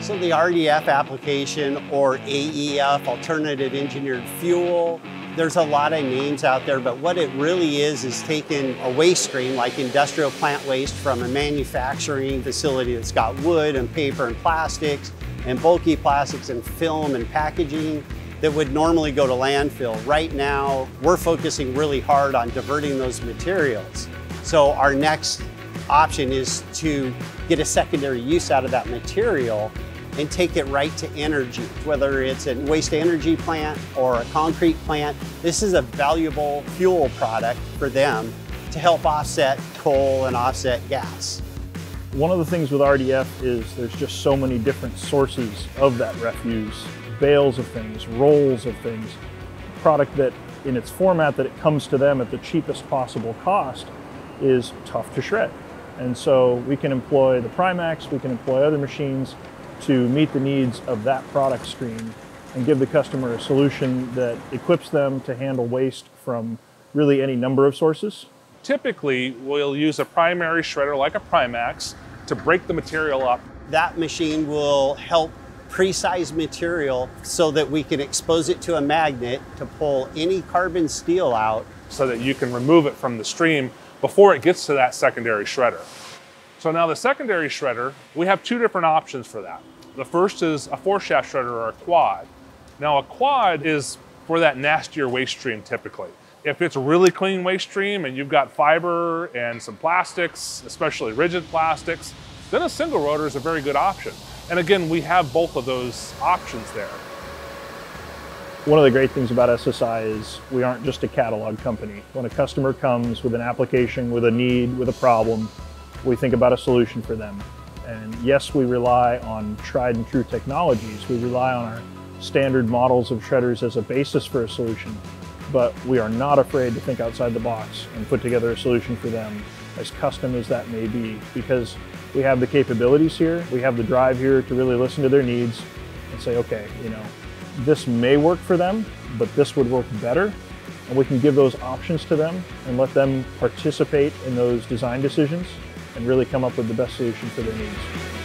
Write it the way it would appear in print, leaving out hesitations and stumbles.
So the RDF application, or AEF, alternative engineered fuel, there's a lot of names out there, but what it really is taking a waste stream like industrial plant waste from a manufacturing facility that's got wood and paper and plastics and bulky plastics and film and packaging that would normally go to landfill. Right now, we're focusing really hard on diverting those materials. So our next option is to get a secondary use out of that material and take it right to energy, whether it's a waste energy plant or a concrete plant. This is a valuable fuel product for them to help offset coal and offset gas. One of the things with RDF is there's just so many different sources of that refuse, bales of things, rolls of things, product that in its format that it comes to them at the cheapest possible cost is tough to shred. And so we can employ the Primax, we can employ other machines to meet the needs of that product stream and give the customer a solution that equips them to handle waste from really any number of sources. Typically, we'll use a primary shredder like a Primax to break the material up. That machine will help pre-size material so that we can expose it to a magnet to pull any carbon steel out. So that you can remove it from the stream before it gets to that secondary shredder. So now the secondary shredder, we have two different options for that. The first is a 4-shaft shredder or a quad. Now a quad is for that nastier waste stream typically. If it's a really clean waste stream and you've got fiber and some plastics, especially rigid plastics, then a single rotor is a very good option. And again, we have both of those options there. One of the great things about SSI is we aren't just a catalog company. When a customer comes with an application, with a need, with a problem, we think about a solution for them. And yes, we rely on tried and true technologies. We rely on our standard models of shredders as a basis for a solution, but we are not afraid to think outside the box and put together a solution for them, as custom as that may be, because we have the capabilities here, we have the drive here to really listen to their needs and say, okay, this may work for them, but this would work better. And we can give those options to them and let them participate in those design decisions and really come up with the best solution for their needs.